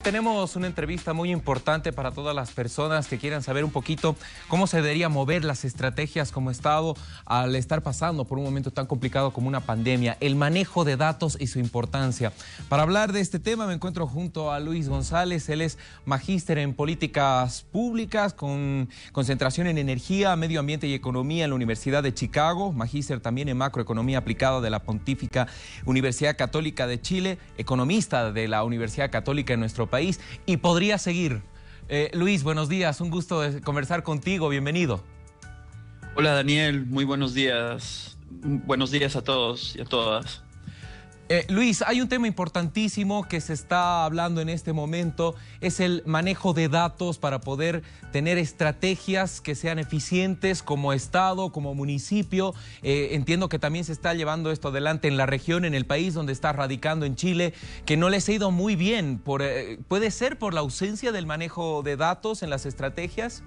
Tenemos una entrevista muy importante para todas las personas que quieran saber un poquito cómo se debería mover las estrategias como Estado al estar pasando por un momento tan complicado como una pandemia, el manejo de datos y su importancia. Para hablar de este tema me encuentro junto a Luis González. Él es magíster en políticas públicas con concentración en energía, medio ambiente y economía en la Universidad de Chicago, magíster también en macroeconomía aplicada de la Pontífica Universidad Católica de Chile, economista de la Universidad Católica en nuestro país, y podría seguir. Luis, buenos días, un gusto conversar contigo, bienvenido. Hola Daniel, muy buenos días. Buenos días a todos y a todas. Luis, hay un tema importantísimo que se está hablando en este momento, es el manejo de datos para poder tener estrategias que sean eficientes como Estado, como municipio. Entiendo que también se está llevando esto adelante en la región, en el país donde está radicando, en Chile, que no les ha ido muy bien. ¿Puede ser por la ausencia del manejo de datos en las estrategias?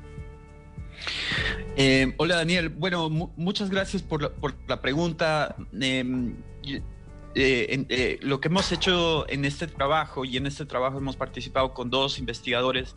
Hola Daniel, bueno, muchas gracias por la pregunta. Lo que hemos hecho en este trabajo, y en este trabajo hemos participado con dos investigadores,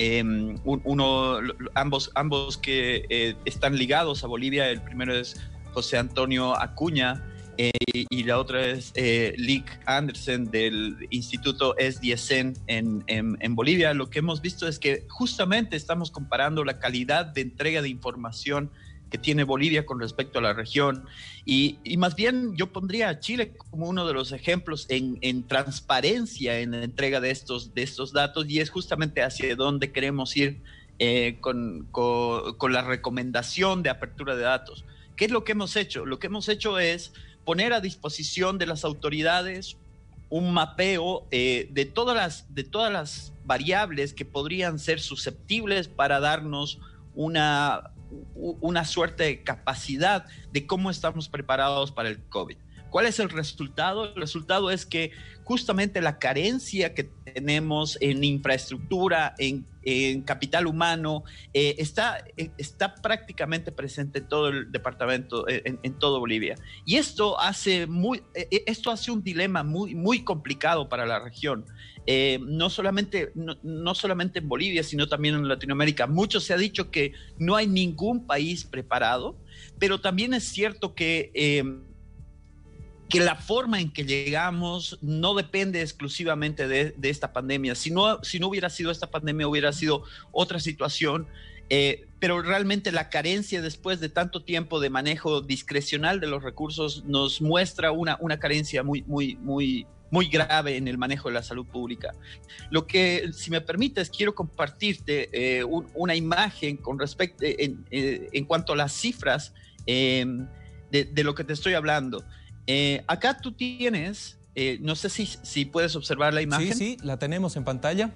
ambos que están ligados a Bolivia. El primero es José Antonio Acuña y la otra es Lick Andersen del Instituto SDSN en Bolivia. Lo que hemos visto es que justamente estamos comparando la calidad de entrega de información que tiene Bolivia con respecto a la región, y más bien yo pondría a Chile como uno de los ejemplos en transparencia en la entrega de estos datos, y es justamente hacia donde queremos ir con la recomendación de apertura de datos. ¿Qué es lo que hemos hecho? Lo que hemos hecho es poner a disposición de las autoridades un mapeo de todas las variables que podrían ser susceptibles para darnos una suerte de capacidad de cómo estamos preparados para el COVID. ¿Cuál es el resultado? El resultado es que justamente la carencia que tenemos en infraestructura, en capital humano, está prácticamente presente en todo el departamento, en todo Bolivia. Y esto hace un dilema muy complicado para la región. No solamente en Bolivia, sino también en Latinoamérica. Mucho se ha dicho que no hay ningún país preparado, pero también es cierto que la forma en que llegamos no depende exclusivamente de esta pandemia. Si no hubiera sido esta pandemia, hubiera sido otra situación, pero realmente la carencia después de tanto tiempo de manejo discrecional de los recursos nos muestra una carencia muy grave en el manejo de la salud pública. Lo que, si me permites, quiero compartirte una imagen con respecto en cuanto a las cifras de lo que te estoy hablando. Acá tú tienes, no sé si puedes observar la imagen. Sí, la tenemos en pantalla.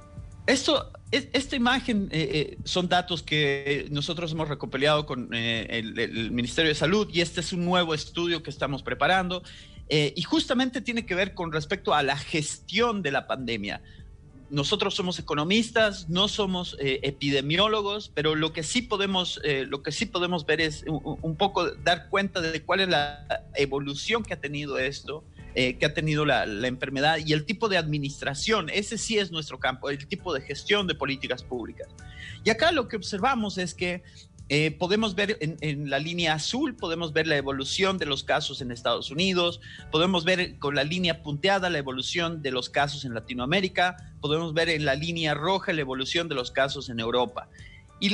Esta imagen son datos que nosotros hemos recopilado con el Ministerio de Salud, y este es un nuevo estudio que estamos preparando, y justamente tiene que ver con respecto a la gestión de la pandemia. Nosotros somos economistas, no somos epidemiólogos, pero lo que sí podemos ver es un poco dar cuenta de cuál es la evolución que ha tenido esto, que ha tenido la enfermedad, y el tipo de administración. Ese sí es nuestro campo, el tipo de gestión de políticas públicas. Y acá lo que observamos es que podemos ver en la línea azul, podemos ver la evolución de los casos en Estados Unidos, podemos ver con la línea punteada la evolución de los casos en Latinoamérica, podemos ver en la línea roja la evolución de los casos en Europa. Y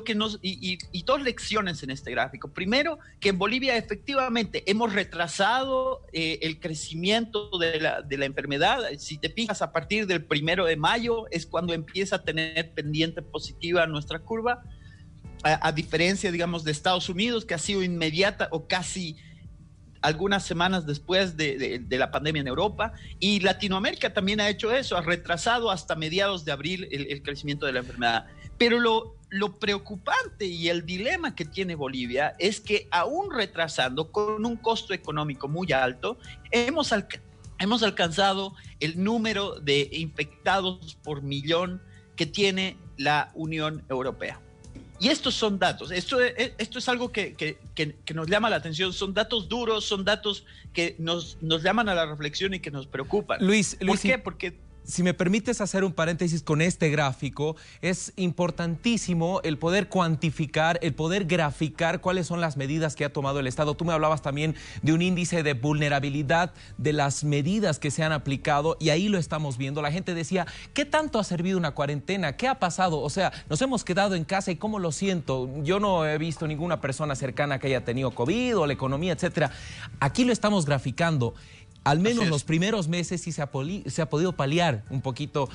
dos lecciones en este gráfico. Primero, que en Bolivia efectivamente hemos retrasado el crecimiento de la enfermedad. Si te fijas, a partir del 1 de mayo es cuando empieza a tener pendiente positiva nuestra curva, a diferencia, digamos, de Estados Unidos, que ha sido inmediata o casi algunas semanas después de la pandemia en Europa. Y Latinoamérica también ha hecho eso, ha retrasado hasta mediados de abril el crecimiento de la enfermedad. Pero lo preocupante y el dilema que tiene Bolivia es que, aún retrasando con un costo económico muy alto, hemos alcanzado el número de infectados por millón que tiene la Unión Europea. Y estos son datos, esto es algo que nos llama la atención, son datos duros, son datos que nos llaman a la reflexión y que nos preocupan. Luis, ¿Por qué? Porque Si me permites hacer un paréntesis con este gráfico, es importantísimo el poder cuantificar, el poder graficar cuáles son las medidas que ha tomado el Estado. Tú me hablabas también de un índice de vulnerabilidad de las medidas que se han aplicado y ahí lo estamos viendo. La gente decía, ¿qué tanto ha servido una cuarentena? ¿Qué ha pasado? O sea, nos hemos quedado en casa y ¿cómo lo siento? Yo no he visto ninguna persona cercana que haya tenido COVID o la economía, etcétera. Aquí lo estamos graficando. Al menos los primeros meses sí se ha podido paliar un poquito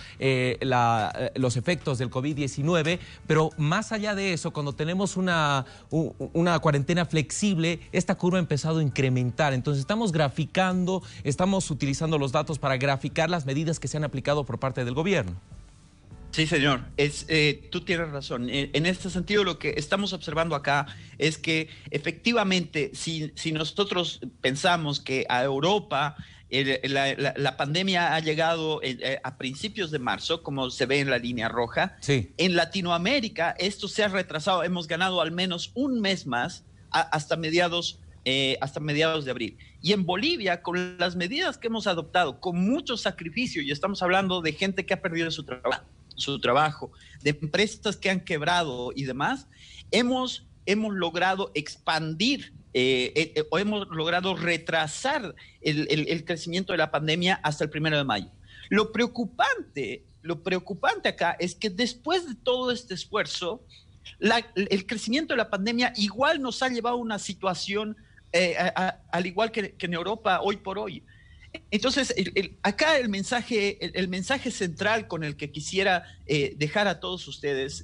los efectos del COVID-19, pero más allá de eso, cuando tenemos una cuarentena flexible, esta curva ha empezado a incrementar. Entonces estamos graficando, estamos utilizando los datos para graficar las medidas que se han aplicado por parte del gobierno. Sí, señor. Tú tienes razón. En este sentido, lo que estamos observando acá es que efectivamente, si nosotros pensamos que a Europa la pandemia ha llegado a principios de marzo, como se ve en la línea roja, sí. En Latinoamérica esto se ha retrasado. Hemos ganado al menos un mes más hasta mediados de abril. Y en Bolivia, con las medidas que hemos adoptado, con mucho sacrificio, y estamos hablando de gente que ha perdido su trabajo, de empresas que han quebrado y demás, hemos logrado expandir o hemos logrado retrasar el crecimiento de la pandemia hasta el 1 de mayo. Lo preocupante acá es que después de todo este esfuerzo, el crecimiento de la pandemia igual nos ha llevado a una situación al igual que en Europa hoy por hoy. Entonces, acá el mensaje central con el que quisiera dejar a todos ustedes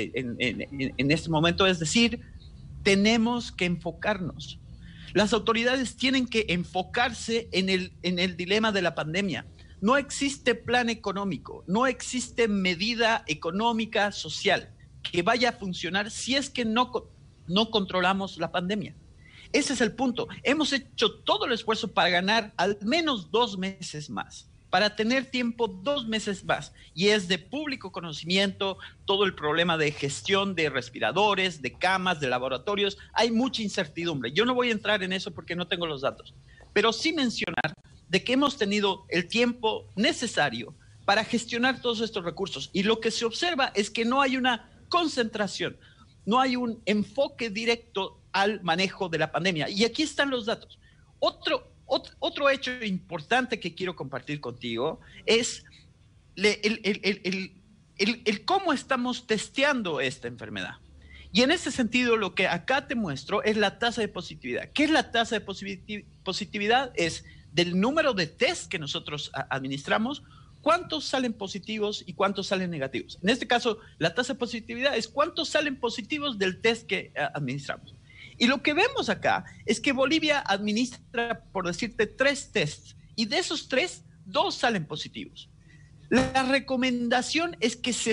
en este momento es decir, tenemos que enfocarnos. Las autoridades tienen que enfocarse en el dilema de la pandemia. No existe plan económico, no existe medida económica social que vaya a funcionar si es que no controlamos la pandemia. Ese es el punto. Hemos hecho todo el esfuerzo para ganar al menos 2 meses más, para tener tiempo 2 meses más. Y es de público conocimiento todo el problema de gestión de respiradores, de camas, de laboratorios. Hay mucha incertidumbre. Yo no voy a entrar en eso porque no tengo los datos, pero sí mencionar de que hemos tenido el tiempo necesario para gestionar todos estos recursos. Y lo que se observa es que no hay una concentración, no hay un enfoque directo al manejo de la pandemia. Y aquí están los datos. Otro hecho importante que quiero compartir contigo es el cómo estamos testeando esta enfermedad. Y en ese sentido, lo que acá te muestro es la tasa de positividad. ¿Qué es la tasa de positividad? Es del número de test que nosotros administramos, cuántos salen positivos y cuántos salen negativos. En este caso, la tasa de positividad es cuántos salen positivos del test que administramos. Y lo que vemos acá es que Bolivia administra, por decirte, 3 tests, y de esos 3, 2 salen positivos. La recomendación es que se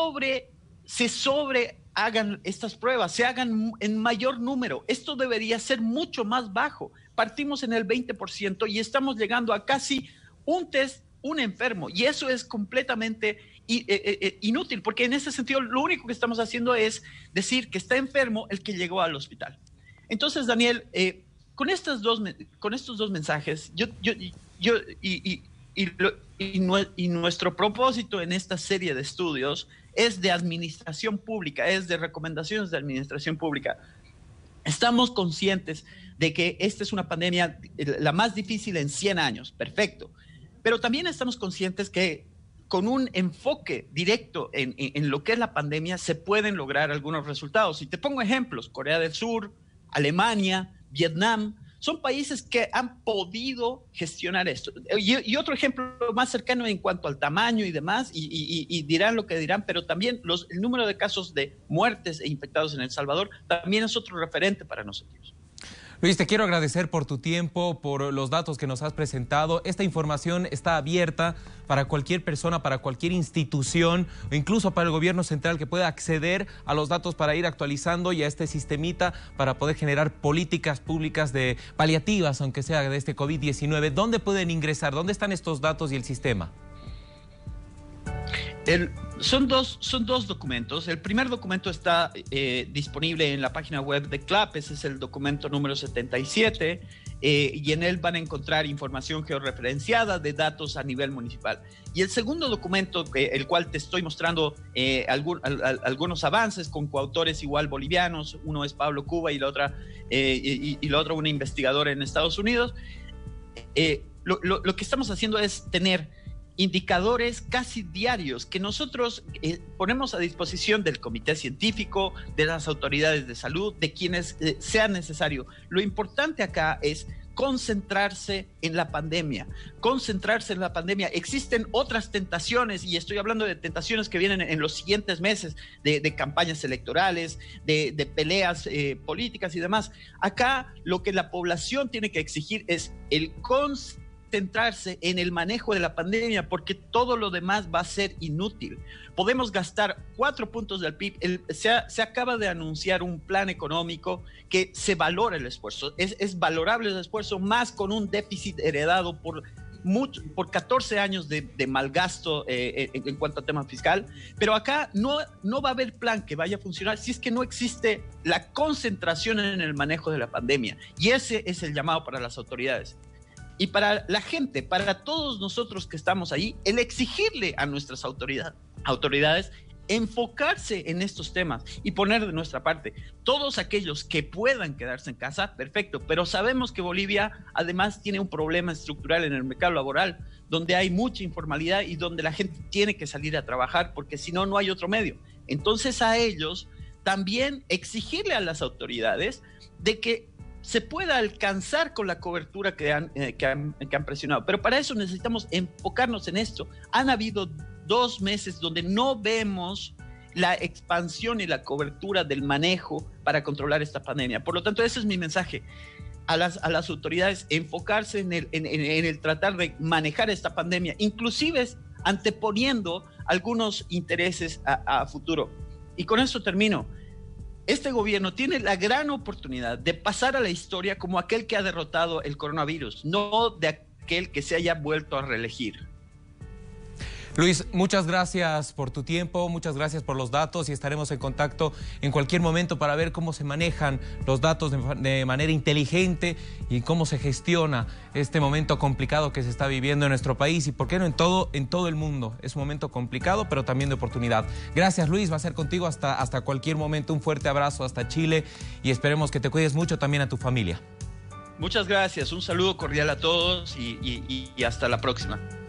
hagan estas pruebas, se hagan en mayor número. Esto debería ser mucho más bajo. Partimos en el 20% y estamos llegando a casi un test, un enfermo, y eso es completamente inútil, porque en ese sentido lo único que estamos haciendo es decir que está enfermo el que llegó al hospital. Entonces, Daniel, con estos dos mensajes, nuestro propósito en esta serie de estudios es de administración pública, es de recomendaciones de administración pública. Estamos conscientes de que esta es una pandemia la más difícil en 100 años, perfecto, pero también estamos conscientes que con un enfoque directo en lo que es la pandemia se pueden lograr algunos resultados. Y te pongo ejemplos: Corea del Sur, Alemania, Vietnam, son países que han podido gestionar esto. Y otro ejemplo más cercano en cuanto al tamaño y demás, y dirán lo que dirán, pero también el número de casos de muertes e infectados en El Salvador también es otro referente para nosotros. Luis, te quiero agradecer por tu tiempo, por los datos que nos has presentado. Esta información está abierta para cualquier persona, para cualquier institución o incluso para el gobierno central que pueda acceder a los datos para ir actualizando y a este sistemita para poder generar políticas públicas de paliativas, aunque sea de este COVID-19. ¿Dónde pueden ingresar? ¿Dónde están estos datos y el sistema? Son dos documentos. El primer documento está disponible en la página web de CLAP. Ese es el documento número 77. y en él van a encontrar información georreferenciada de datos a nivel municipal. Y el segundo documento, el cual te estoy mostrando algunos avances con coautores igual bolivianos, uno es Pablo Cuba y la otra una investigadora en Estados Unidos, lo que estamos haciendo es tener indicadores casi diarios que nosotros ponemos a disposición del comité científico, de las autoridades de salud, de quienes sea necesario. Lo importante acá es concentrarse en la pandemia, Existen otras tentaciones, y estoy hablando de tentaciones que vienen en los siguientes meses, de campañas electorales, de peleas políticas y demás. Acá lo que la población tiene que exigir es el concentrarse en el manejo de la pandemia, porque todo lo demás va a ser inútil. Podemos gastar 4 puntos del PIB. Se acaba de anunciar un plan económico que se valora el esfuerzo. Es valorable el esfuerzo, más con un déficit heredado por 14 años de mal gasto en cuanto a tema fiscal. Pero acá no va a haber plan que vaya a funcionar si es que no existe la concentración en el manejo de la pandemia. Y ese es el llamado para las autoridades. Y para la gente, para todos nosotros que estamos ahí, el exigirle a nuestras autoridades enfocarse en estos temas y poner de nuestra parte. Todos aquellos que puedan quedarse en casa, perfecto, pero sabemos que Bolivia además tiene un problema estructural en el mercado laboral, donde hay mucha informalidad y donde la gente tiene que salir a trabajar porque si no, no hay otro medio. Entonces a ellos también exigirle a las autoridades de que se pueda alcanzar con la cobertura que han presionado. Pero para eso necesitamos enfocarnos en esto. Han habido 2 meses donde no vemos la expansión y la cobertura del manejo para controlar esta pandemia. Por lo tanto, ese es mi mensaje a las autoridades: enfocarse en el tratar de manejar esta pandemia, inclusive anteponiendo algunos intereses a futuro. Y con esto termino. Este gobierno tiene la gran oportunidad de pasar a la historia como aquel que ha derrotado el coronavirus, no de aquel que se haya vuelto a reelegir. Luis, muchas gracias por tu tiempo, muchas gracias por los datos y estaremos en contacto en cualquier momento para ver cómo se manejan los datos de manera inteligente y cómo se gestiona este momento complicado que se está viviendo en nuestro país y por qué no en todo el mundo. Es un momento complicado, pero también de oportunidad. Gracias, Luis, va a ser contigo hasta cualquier momento. Un fuerte abrazo hasta Chile y esperemos que te cuides mucho, también a tu familia. Muchas gracias, un saludo cordial a todos y hasta la próxima.